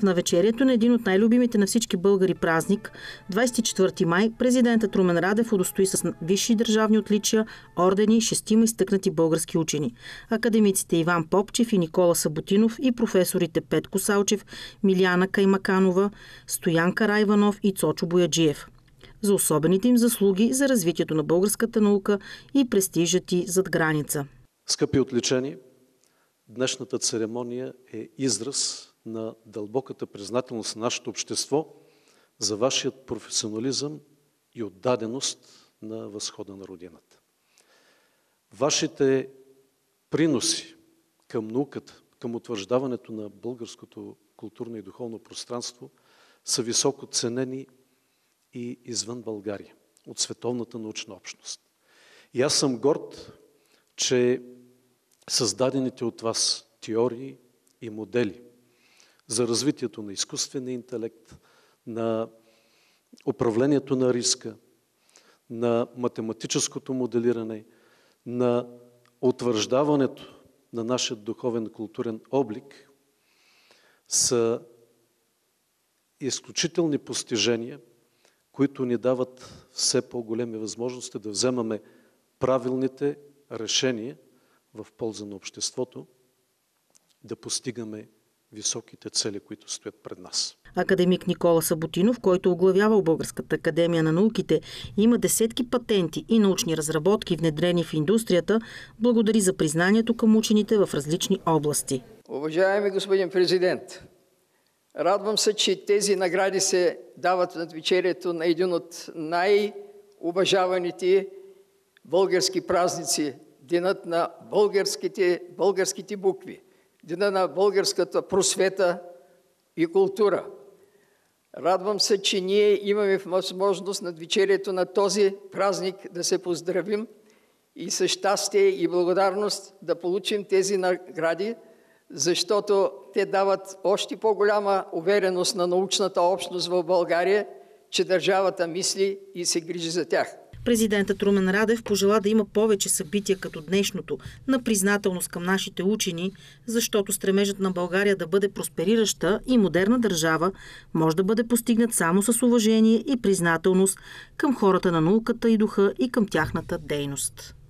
В навечерието на един от най-любимите на всички българи празник, 24 май, президентът Румен Радев удостои с висши държавни отличия, ордени 6 изтъкнати български учени. Академиците Иван Попчев и Никола Саботинов и професорите Петко Салчев, Милияна Каймаканова, Стоян Карайванов и Цочо Бояджиев за особените им заслуги за развитието на българската наука и престижът й зад граница. Скъпи отличени, днешната церемония е израз на дълбоката признателност на нашето общество за вашият професионализъм и отдаденост на възхода на Родината. Вашите приноси към науката, към утвърждаването на българското културно и духовно пространство са високо ценени и извън България, от световната научна общност. И аз съм горд, че създадените от вас теории и модели за развитието на изкуствения интелект, на управлението на риска, на математическото моделиране, на утвърждаването на нашия духовен културен облик са изключителни постижения, които ни дават все по-големи възможности да вземаме правилните решения в полза на обществото, да постигаме високите цели, които стоят пред нас. Академик Никола Саботинов, който оглавявал Българската академия на науките, има десетки патенти и научни разработки, внедрени в индустрията, благодари за признанието към учените в различни области. Уважаеми господин президент, радвам се, че тези награди се дават в навечерието на един от най-уважаваните български празници, Денът на българските букви, Денът на българската просвета и култура. Радвам се, че ние имаме възможност на навечерието на този празник да се поздравим и със щастие и благодарност да получим тези награди, защото те дават още по-голяма увереност на научната общност в България, че държавата мисли и се грижи за тях. Президентът Румен Радев пожела да има повече събития като днешното на признателност към нашите учени, защото стремежът на България да бъде просперираща и модерна държава може да бъде постигнат само с уважение и признателност към хората на науката и духа и към тяхната дейност.